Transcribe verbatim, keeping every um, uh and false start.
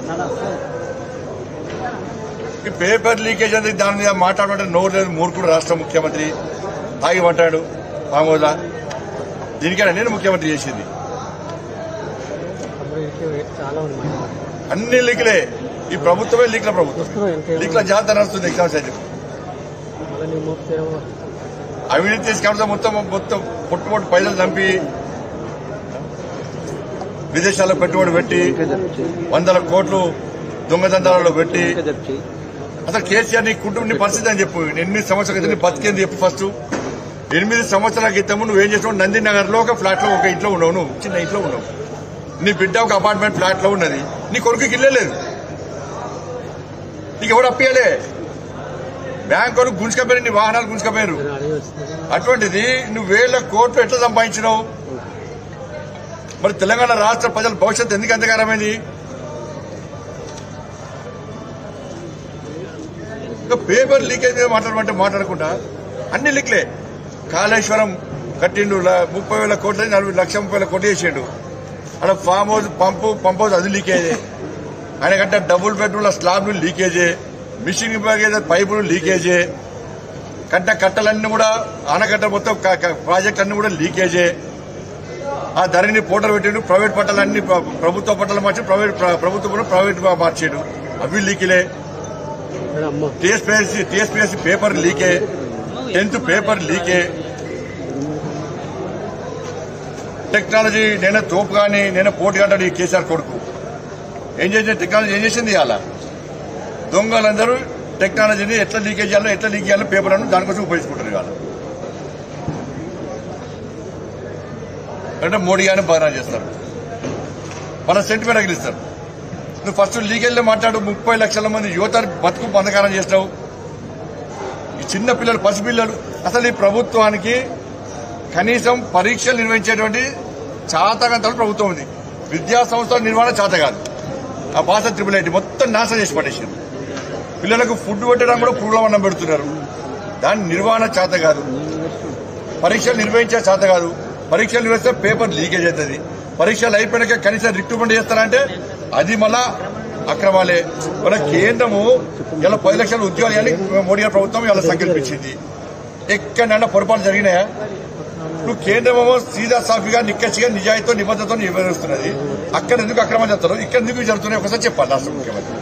Paper leakage అనేది దాని మీద మాట్లాడమంటే నోరు లేదు. మూర్ఖుడు రాష్ట్ర ముఖ్యమంత్రి తాగి మాట్లాడు మామూలుగా. దీనికైనా నేను ముఖ్యమంత్రి చేసింది అన్ని లీకులే. ఈ ప్రభుత్వమే లీక్ల ప్రభుత్వం. లీక్ల జాతర నడుస్తుంది. ఎగ్జామ్స్ అయితే అవినీతి తీసుకెళ్తా మొత్తం మొత్తం పుట్టుబడి పైసలు చంపి విదేశాల్లో పెట్టుబడి పెట్టి వందల కోట్లు దొంగదండాలలో పెట్టి అసలు కేసీఆర్ నీ కుటుంబ నీ పరిస్థితి అని చెప్పు. ఎనిమిది సంవత్సరాల క్రితం నీ బతికేంది చెప్పు. ఫస్ట్ ఎనిమిది సంవత్సరాల క్రితం నువ్వేం చేసినావు? నందినగర్ లో ఒక ఫ్లాట్ లో ఒక ఇంట్లో ఉన్నావు. నువ్వు చిన్న ఇంట్లో ఉన్నావు. నీ బిడ్డ ఒక అపార్ట్మెంట్ ఫ్లాట్ లో ఉన్నది. నీ కొడుకుకి ఇల్లే లేదు. నీకు ఎవరు అప్పియలే. బ్యాంకు వరకు గుంజుకపోయారు. నీ వాహనాలు గుంజుకపోయారు. అటువంటిది నువ్వు వేల కోట్లు ఎట్లా సంపాదించినావు? మరి తెలంగాణ రాష్ట్ర ప్రజల భవిష్యత్తు ఎందుకు అంతకారమైంది? పేపర్ లీకేజ్ మీద మాట్లాడమంటే మాట్లాడకుండా అన్ని లీక్లే. కాళేశ్వరం కట్టిండు ముప్పై వేల కోట్ల నలభై లక్ష ముప్పై వేల కోట్లు చేసిండు. అక్కడ farm house pump pump house అది లీకేజే. ఆయన కంటే డబుల్ బెడ్రూమ్ల స్లాబ్లు లీకేజే. మిషన్ పైపులు లీకేజే. కట్ట కట్టలన్నీ కూడా ఆనకట్ట మొత్తం ప్రాజెక్ట్ అన్ని కూడా లీకేజే. ఆ ధరని పోటలు పెట్టిండు. ప్రైవేట్ పట్టాలన్నీ ప్రభుత్వ పట్టాలు మార్చి ప్రైవేట్ ప్రభుత్వం కూడా ప్రైవేట్ మార్చాడు. అవి లీకిలే. టీఎస్పీఎస్సీ టీఎస్పీఎస్సీ పేపర్ లీకే. టెన్త్ పేపర్ లీకే. టెక్నాలజీ నేనే తోపు కానీ నేనే పోటీ అంటాడు ఈ కేసీఆర్ కొడుకు. ఏం చేసిన టెక్నాలజీ ఏం చేసింది? అలా దొంగలందరూ టెక్నాలజీని ఎట్లా లీకేజ్ చేయాలో ఎట్లా లీక్ చేయాలో పేపర్లను దానికోసం ఉపయోగించుకుంటారు. ఇవాళ అంటే మోడీ గారిని బదనాం చేస్తారు. మన సెంటిమెంట్ అగిలిస్తారు. నువ్వు ఫస్ట్ లీకేజ్లో మాట్లాడు. ముప్పై లక్షల మంది యువత బతుకు బంధకారం చేస్తావు. ఈ చిన్న పిల్లలు పసిపిల్లలు. అసలు ఈ ప్రభుత్వానికి కనీసం పరీక్షలు నిర్వహించేటువంటి చాతకంతలు ప్రభుత్వం ఉంది. విద్యా సంస్థల నిర్వహణ చేత కాదు. ఆ భాష ట్రిపుల్ ఐటీ మొత్తం నాశనం చేసి పడేసారు. పిల్లలకు ఫుడ్ పెట్టడం కూడా పురుగుల అన్నం పెడుతున్నారు. దాని నిర్వహణ చేత కాదు. పరీక్షలు నిర్వహించే చేత కాదు. పరీక్షలు నిర్వహిస్తే పేపర్ లీకేజ్ అవుతుంది. పరీక్షలు అయిపోయాక కనీసం రిక్రూట్మెంట్ చేస్తారంటే అది మళ్ళా అక్రమాలే. మన కేంద్రము ఇలా పది లక్షల ఉద్యోగాలు అని మోడీ గారి ప్రభుత్వం ఇలా సంకల్పించింది. ఎక్కడైనా పొరపాటు జరిగినాయా? నువ్వు కేంద్రమేమో సీదా సాఫీగా నిక్కచ్చిగా నిజాయితీతో నిబద్ధతతో నిర్వహిస్తున్నది. అక్కడ ఎందుకు అక్రమం చేస్తారు? ఇక్కడ ఎందుకు జరుగుతున్నాయి? ఒకసారి చెప్పాలి రాష్ట్ర ముఖ్యమంత్రి.